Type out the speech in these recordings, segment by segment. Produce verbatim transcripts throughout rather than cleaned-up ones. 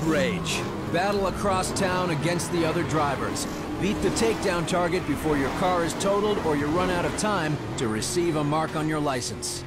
Rage. Battle across town against the other drivers. Beat the takedown target before your car is totaled or you run out of time to receive a mark on your license.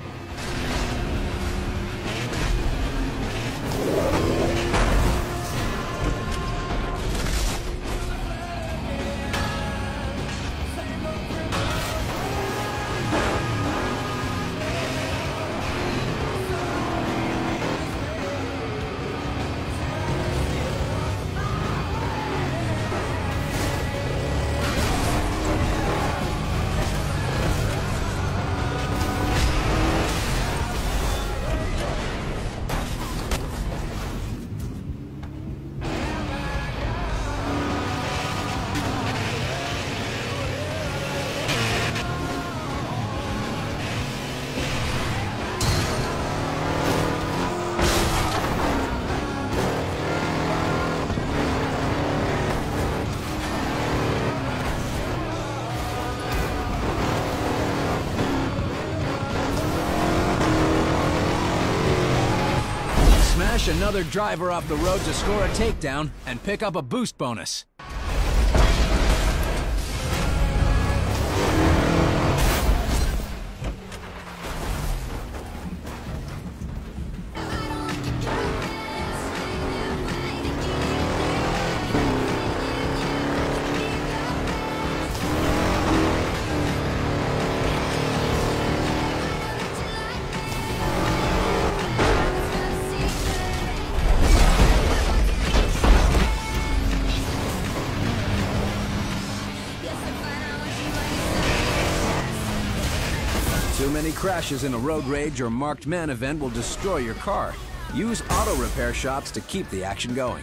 Smash another driver off the road to score a takedown and pick up a boost bonus. Too many crashes in a road rage or marked man event will destroy your car. Use auto repair shops to keep the action going.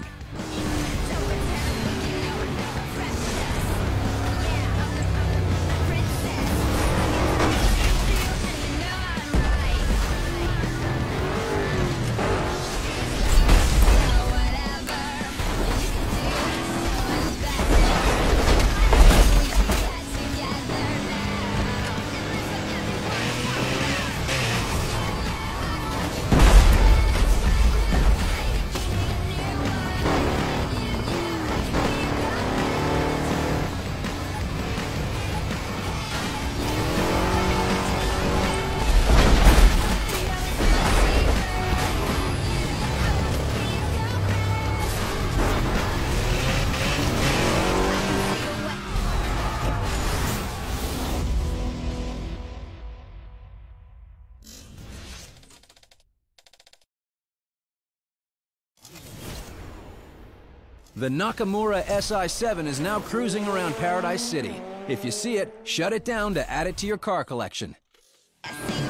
The Nakamura S I seven is now cruising around Paradise City. If you see it, shut it down to add it to your car collection.